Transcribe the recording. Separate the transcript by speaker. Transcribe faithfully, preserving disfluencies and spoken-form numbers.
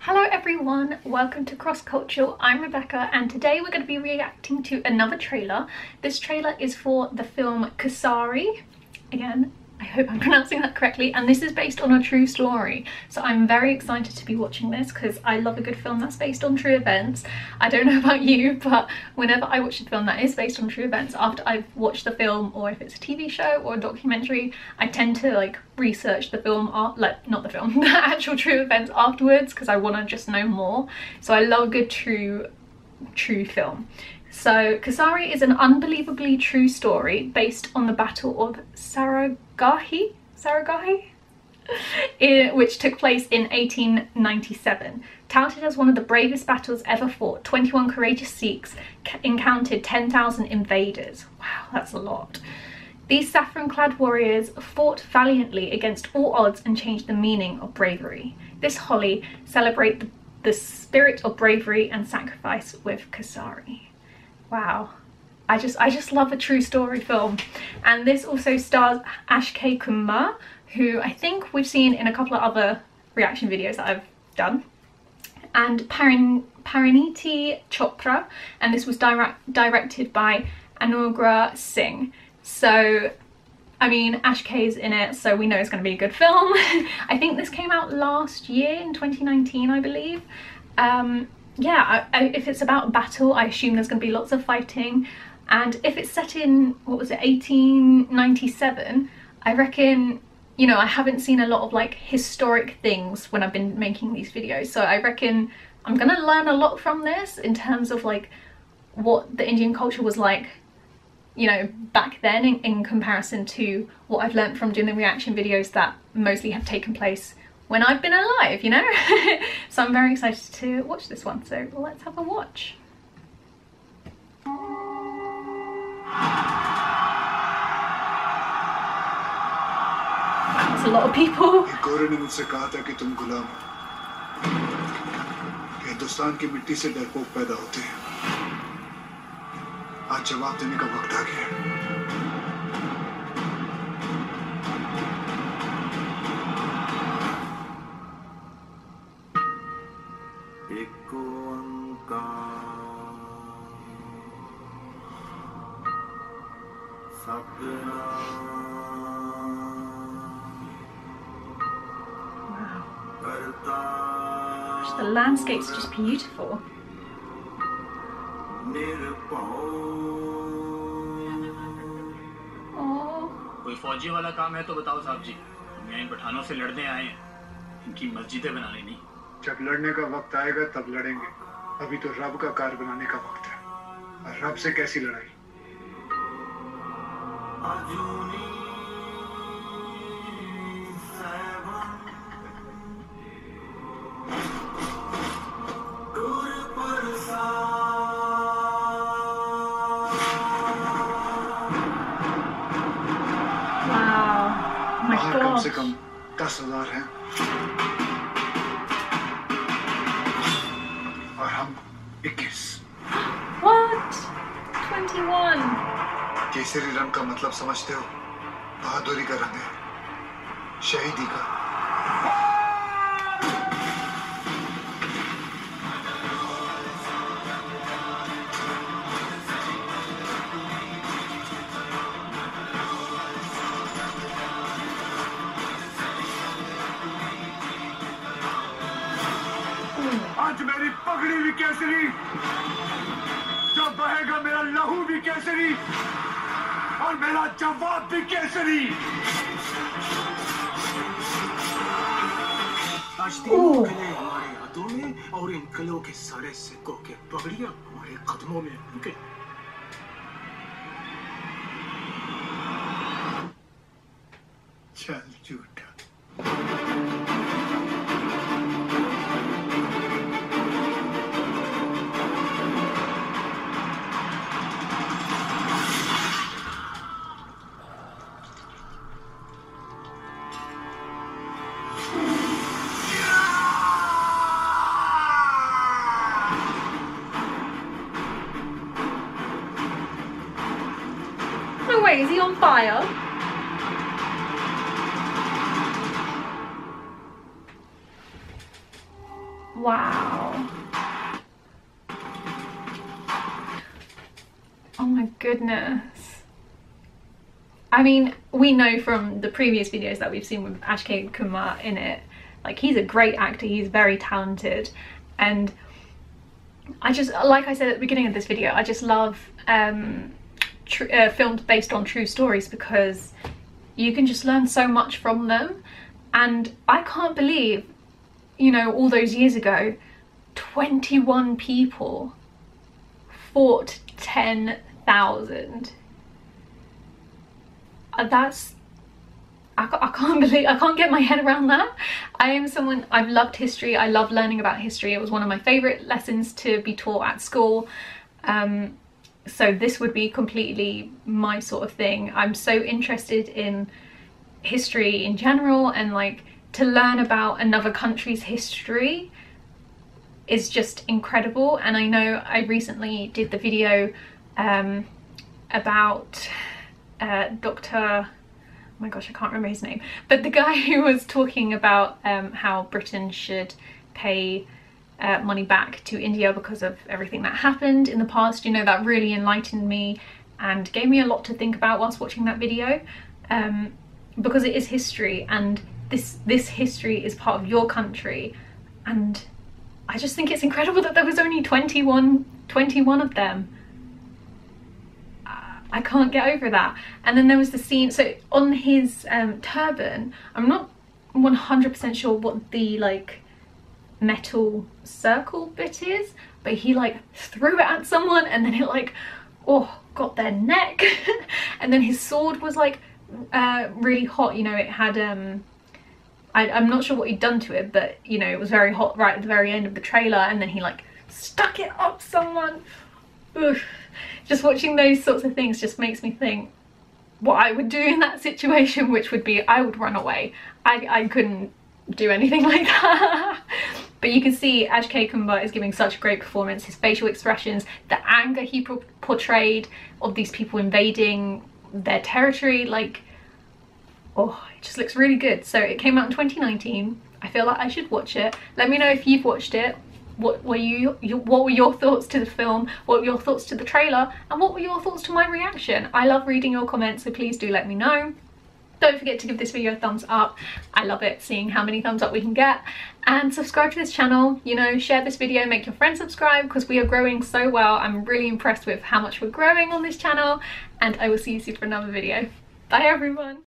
Speaker 1: Hello everyone, welcome to Cross Cultural. I'm Rebecca and today we're going to be reacting to another trailer. This trailer is for the film KESARI. Again, I hope I'm pronouncing that correctly, and this is based on a true story. So I'm very excited to be watching this because I love a good film that's based on true events. I don't know about you, but whenever I watch a film that is based on true events, after I've watched the film, or if it's a T V show or a documentary, I tend to like research the film, art, like not the film, the actual true events afterwards, because I want to just know more. So I love a good true, true film. So KESARI is an unbelievably true story based on the Battle of Saragahi, Saragahi? In, which took place in eighteen ninety-seven. Touted as one of the bravest battles ever fought, twenty-one courageous Sikhs encountered ten thousand invaders. Wow, that's a lot. These saffron-clad warriors fought valiantly against all odds and changed the meaning of bravery. This Holi celebrate the, the spirit of bravery and sacrifice with KESARI. Wow, I just I just love a true story film. And this also stars Akshay Kumar, who I think we've seen in a couple of other reaction videos that I've done, and Parin Pariniti Chopra, and this was direct, directed by Anugrah Singh. So I mean, Akshay's in it, so we know it's going to be a good film. I think this came out last year in twenty nineteen, I believe. Um, yeah, I, I, if it's about a battle, I assume there's going to be lots of fighting. And if it's set in, what was it, eighteen ninety-seven, I reckon, you know, I haven't seen a lot of like historic things when I've been making these videos. So I reckon I'm going to learn a lot from this in terms of like what the Indian culture was like, you know, back then in, in comparison to what I've learned from doing the reaction videos that mostly have taken place when I've been alive, you know. So I'm very excited to watch this one, so let's have a watch. That's a lot of people.
Speaker 2: Hindustan की मिट्टी से डरपोक पैदा होते हैं। आज जवाब देने का वक्त आ गया।
Speaker 1: Wow. The landscape's just beautiful.
Speaker 3: कोई फौजी वाला काम है तो बताओ साहब जी। मैं इन पठानों से लड़ने आए हैं, इनकी मस्जिदें बनाने नहीं।
Speaker 2: जब लड़ने का वक्त आएगा तब लड़ेंगे। अभी तो रब का कार बनाने का वक्त है। और रब से कैसी लड़ाई? बाहर कम से कम दस हजार हैं और हम इक्कीस।
Speaker 1: What? twenty-one.
Speaker 2: केसरी रंग का मतलब समझते हो? बहादुरी का रंग है, शहीदी का। आज मेरी पगड़ी भी केसरी, जब बहेगा मेरा लहू भी केसरी और मेरा जवाब भी केसरी।
Speaker 3: आज तीनों किले हमारे हाथों में और इन किलों के सारे सिक्कों के पगड़ियां हमारे कदमों में होंगे।
Speaker 2: चल झूठा।
Speaker 1: No way, is he on fire? Wow. Oh my goodness. I mean, we know from the previous videos that we've seen with Akshay Kumar in it, like, he's a great actor, he's very talented, and I just, like I said at the beginning of this video, I just love um, tr uh, films based on true stories because you can just learn so much from them. And I can't believe, you know, all those years ago, twenty-one people fought ten thousand. That's, I, I can't believe, I can't get my head around that. I am someone, I've loved history, I love learning about history. It was one of my favourite lessons to be taught at school. Um, so this would be completely my sort of thing. I'm so interested in history in general, and like to learn about another country's history is just incredible. And I know I recently did the video um, about uh, Doctor oh my gosh, I can't remember his name, but the guy who was talking about um, how Britain should pay uh, money back to India because of everything that happened in the past. You know, that really enlightened me and gave me a lot to think about whilst watching that video, um, because it is history, and this this history is part of your country, and I just think it's incredible that there was only twenty-one, twenty-one of them. I can't get over that. And then there was the scene, so on his um, turban, I'm not one hundred percent sure what the like metal circle bit is, but he like threw it at someone and then it like, oh, got their neck. And then his sword was like uh, really hot, you know, it had, um, I, I'm not sure what he'd done to it, but you know, it was very hot right at the very end of the trailer, and then he like stuck it up someone. Oof. Just watching those sorts of things just makes me think what I would do in that situation, which would be I would run away. I, I couldn't do anything like that. But you can see Akshay Kumar is giving such a great performance. His facial expressions, the anger he portrayed of these people invading their territory, like, oh, it just looks really good. So it came out in twenty nineteen. I feel like I should watch it. Let me know if you've watched it. What were you, you what were your thoughts to the film, what were your thoughts to the trailer, and what were your thoughts to my reaction? I love reading your comments, so please do let me know. Don't forget to give this video a thumbs up. I love it seeing how many thumbs up we can get, and subscribe to this channel. You know, share this video, make your friends subscribe, because we are growing so well. I'm really impressed with how much we're growing on this channel, and I will see you soon for another video. Bye everyone.